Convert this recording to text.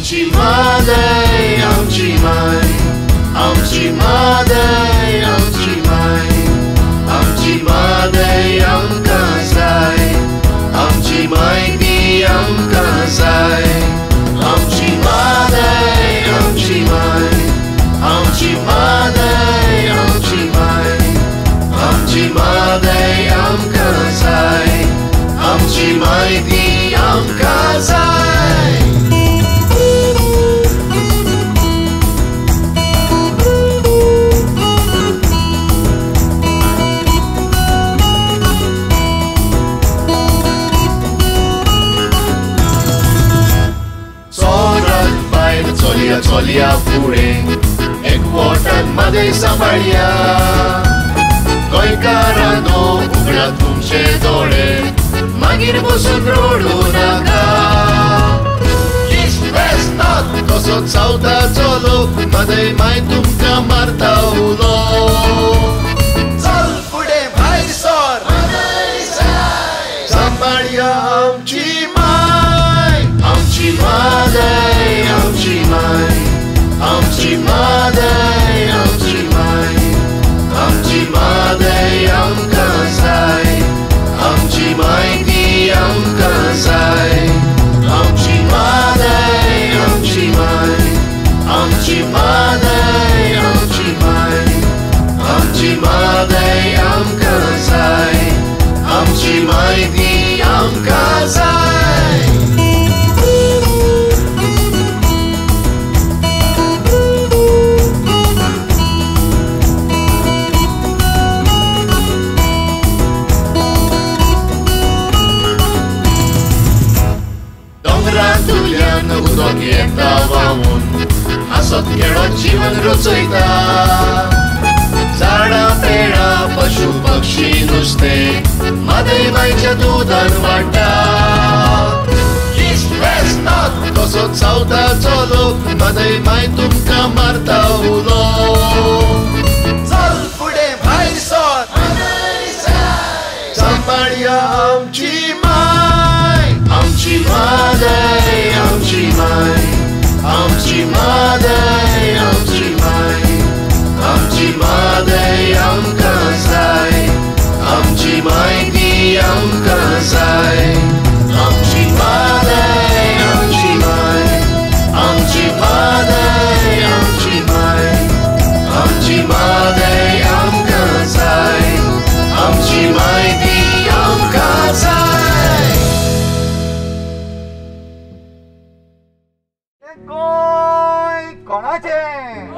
Amchi Mhadei, Amchi Mai, Amchi Mhadei, Amchi Mai, Amchi Mhadei, Amkazai, Amchi Mai di Amkazai, Amchi Mhadei, Amchi Mai, Amchi Mhadei, Amchi Mai, Amchi Mhadei, Amkazai, Amchi Mai di Amkazai. Cholia पुढे एक water मध्ये सांभाळ्या गोयकारांनो उगडा तुमचे डोळे मागीर बसून रडू नाका east west north कसो सावथा चलो मदय माय तुमकां मारता उलो चल फुडे भायर सर सांभाळ्या आमची माय आमची मादय आमची माय Amchi Mhadei, Amchi Mai, Amchi Mhadei, Amkazai, Amchi Mai di Amkazai, Amchi Mhadei, Amchi Mai, Amchi Mhadei, Amchi Mai, Amchi Mhadei, Amkazai, Amchi Mai di Amkazai. उदक येता व्हांवून हांसत खेळत जीवन रचयता झाडां पेडां पशु पक्षी नुस्तें म्हादय बायच्या दुदान वाडटा ईस्ट वेस्ट नॉर्थ कसो सावथा चलो म्हादय माय तुमकां मारता उलो चल फुडे भायर सर सांभाळ्या आमची माय आमची मादय Amchi Mai, Amchi Mhadei, Amchi Mai, Amchi Mhadei, Amkazai, Amchi Mai di Amkazai, Amchi Mhadei, Amchi Mai, Amchi Mhadei, Amchi Mai, Amchi Mhadei, Amkazai, Amchi Mai di Amkazai. Goy, konache.